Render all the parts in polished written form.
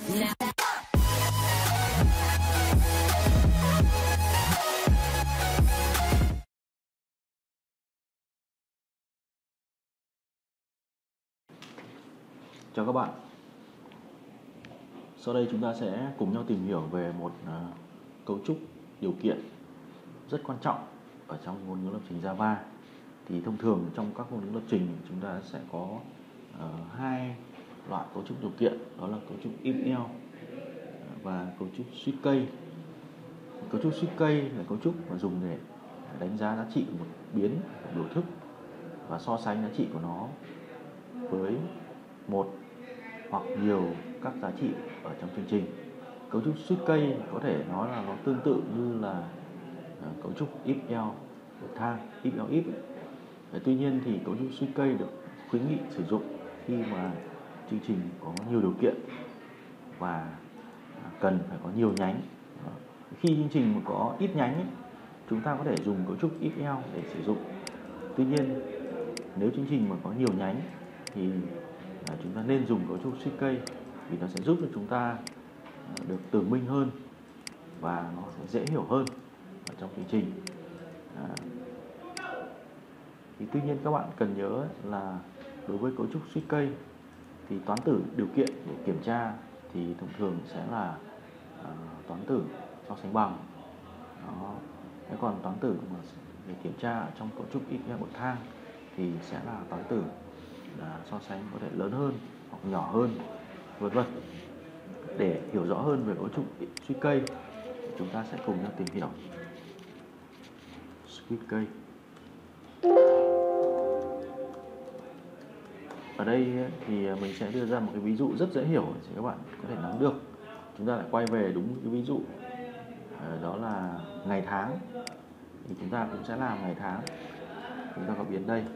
Chào các bạn. Sau đây chúng ta sẽ cùng nhau tìm hiểu về một cấu trúc điều kiện rất quan trọng ở trong ngôn ngữ lập trình Java. Thì thông thường trong các ngôn ngữ lập trình chúng ta sẽ có hai loại cấu trúc điều kiện, đó là cấu trúc if-else và cấu trúc switch case. Cấu trúc switch case là cấu trúc mà dùng để đánh giá giá trị của một biến, một biểu thức và so sánh giá trị của nó với một hoặc nhiều các giá trị ở trong chương trình. Cấu trúc switch case có thể nói là nó tương tự như là cấu trúc if-else bậc thang, if-else if. Tuy nhiên thì cấu trúc switch case được khuyến nghị sử dụng khi mà chương trình có nhiều điều kiện và cần phải có nhiều nhánh. Khi chương trình mà có ít nhánh chúng ta có thể dùng cấu trúc if-else để sử dụng. Tuy nhiên nếu chương trình mà có nhiều nhánh thì chúng ta nên dùng cấu trúc switch case vì nó sẽ giúp cho chúng ta được tường minh hơn và nó sẽ dễ hiểu hơn ở trong chương trình. Thì tuy nhiên các bạn cần nhớ là đối với cấu trúc switch case thì toán tử điều kiện để kiểm tra thì thông thường sẽ là toán tử so sánh bằng. Thế còn toán tử mà để kiểm tra trong cấu trúc if-else bậc thang thì sẽ là toán tử là so sánh có thể lớn hơn hoặc nhỏ hơn, vân vân. Để hiểu rõ hơn về cấu trúc switch case, chúng ta sẽ cùng nhau tìm hiểu switch case. Ở đây thì mình sẽ đưa ra một cái ví dụ rất dễ hiểu để các bạn có thể nắm được. Chúng ta lại quay về đúng cái ví dụ đó là ngày tháng. Thì chúng ta cũng sẽ làm ngày tháng. Chúng ta có biến đây.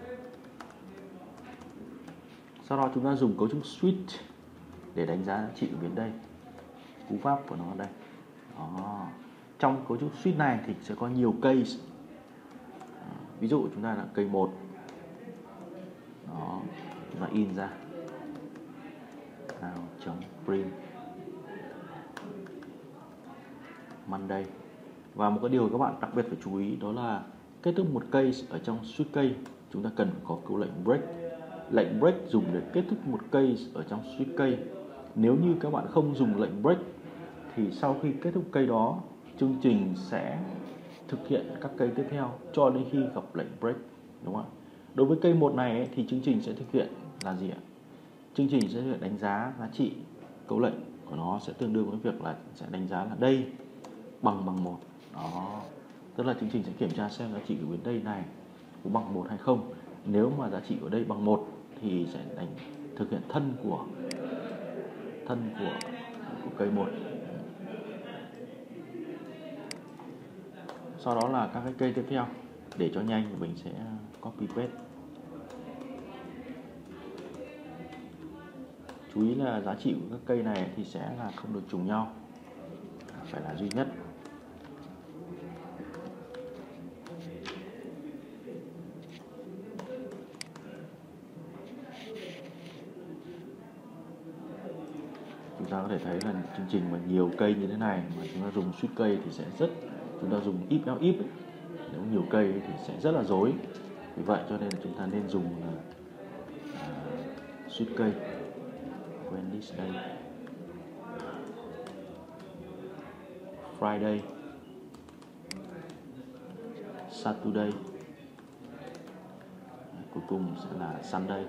Sau đó chúng ta dùng cấu trúc switch để đánh giá giá trị của biến đây. Cú pháp của nó ở đây. Đó. Trong cấu trúc switch này thì sẽ có nhiều case. Ví dụ chúng ta là case 1. Đó, chúng ta in ra. Now.print Monday. Và một cái điều các bạn đặc biệt phải chú ý đó là kết thúc một case ở trong switch case chúng ta cần có câu lệnh break. Lệnh break dùng để kết thúc một case ở trong switch case. Nếu như các bạn không dùng lệnh break thì sau khi kết thúc case đó, chương trình sẽ thực hiện các case tiếp theo cho đến khi gặp lệnh break, đúng không ạ? Đối với case 1 này thì chương trình sẽ thực hiện là gì ạ? Chương trình sẽ đánh giá giá trị câu lệnh của nó sẽ tương đương với việc là sẽ đánh giá là đây bằng 1. Đó. Tức là chương trình sẽ kiểm tra xem giá trị của biến đây này có bằng 1 hay không. Nếu mà giá trị của đây bằng 1 thì sẽ thực hiện thân của cây 1. Sau đó là các cái cây tiếp theo. Để cho nhanh thì mình sẽ copy paste. Chú ý là giá trị của các cây này thì sẽ là không được trùng nhau, phải là duy nhất. Chúng ta có thể thấy là chương trình mà nhiều cây như thế này mà chúng ta dùng switch cây thì chúng ta dùng if-else if ấy. Nếu nhiều cây thì sẽ rất là rối. Vì vậy cho nên là chúng ta nên dùng switch cây. When this day, Friday, Saturday, cuối cùng sẽ là Sunday.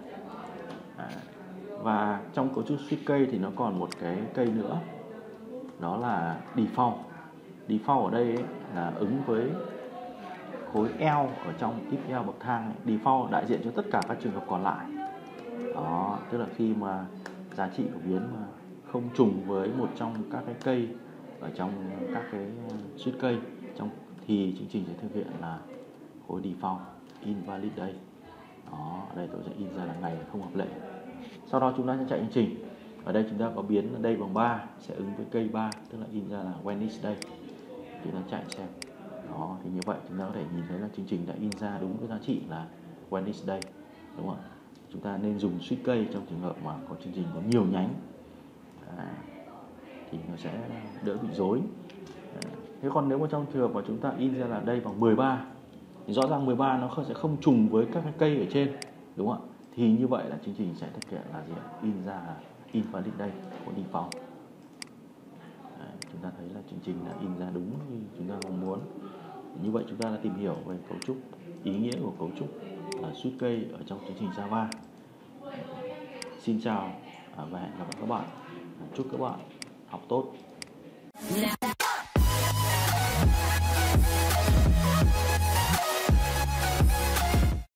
Và trong cấu trúc switch case thì nó còn một cái cây nữa, đó là default. Default ở đây là ứng với khối L ở trong if-else bậc thang. Default đại diện cho tất cả các trường hợp còn lại. Đó, tức là khi mà giá trị của biến mà không trùng với một trong các cái cây ở trong các cái switch case thì chương trình sẽ thực hiện là khối default invalid day. Đó, ở đây tôi sẽ in ra là ngày không hợp lệ. Sau đó chúng ta sẽ chạy chương trình. Ở đây chúng ta có biến đây bằng 3 sẽ ứng với cây 3, tức là in ra là when is day. Chúng ta chạy xem. Đó, thì như vậy chúng ta có thể nhìn thấy là chương trình đã in ra đúng cái giá trị là when is day, đúng không ạ? Chúng ta nên dùng switch case trong trường hợp mà có chương trình có nhiều nhánh. thì nó sẽ đỡ bị rối. Thế còn nếu mà trong trường hợp mà chúng ta in ra là đây bằng 13 thì rõ ràng 13 nó sẽ không trùng với các cái cây ở trên, đúng không ạ? Thì như vậy là chương trình sẽ thực hiện là gì ạ? In ra là in valid đây của default. Chúng ta thấy là chương trình đã in ra đúng như chúng ta mong muốn. Như vậy chúng ta đã tìm hiểu về cấu trúc, ý nghĩa của cấu trúc suite cây ở trong chương trình Java. Xin chào và hẹn gặp lại các bạn. Chúc các bạn học tốt.